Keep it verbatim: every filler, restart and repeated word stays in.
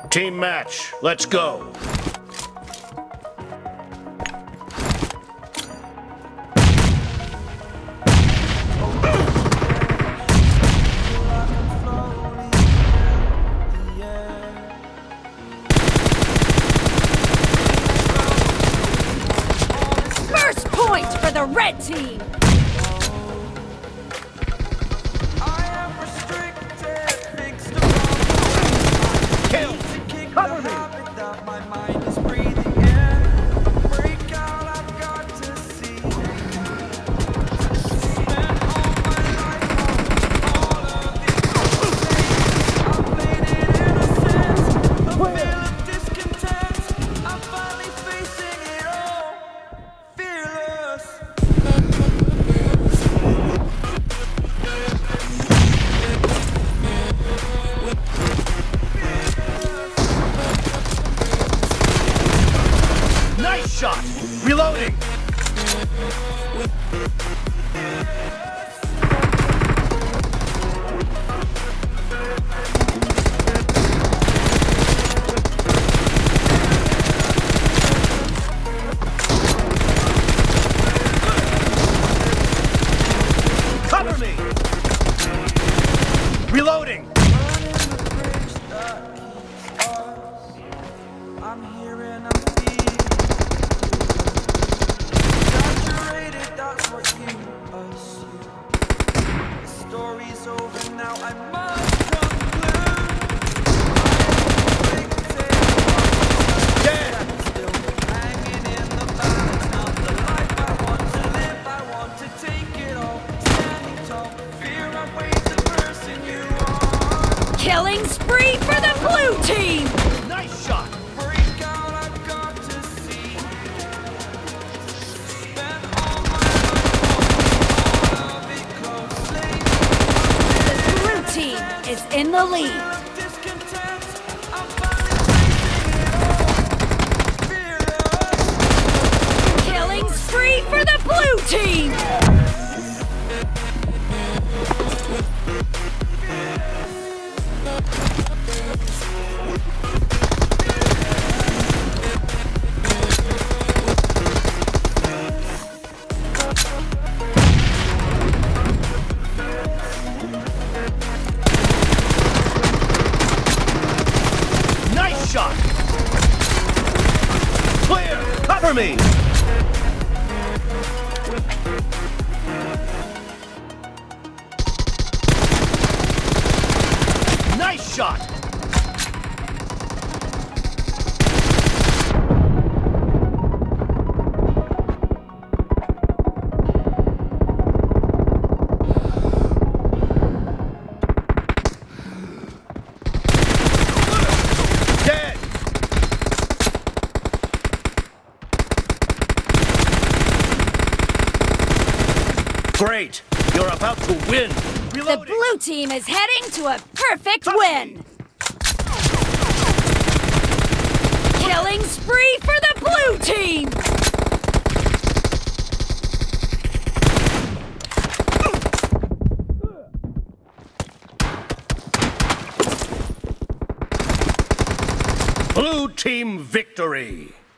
Team match, let's go. First point for the red team. Cover me! Nice shot! Reloading! Cover me! Reloading! I'm here and I'm feeling saturated, that's what you assume. The story's over now, I must conclude. I am a victim, I'm still hanging in the balance. Not the life I want to live, I want to take it all. Standing tall, fear outweighs the person you are. Killing spree for the blue team. Nice shot! Is in the lead. Killing spree for the blue team. Shot! Clear! Cover me! Nice shot! Great! You're about to win! Reloading. The blue team is heading to a perfect win! Killing spree for the blue team! Blue team victory!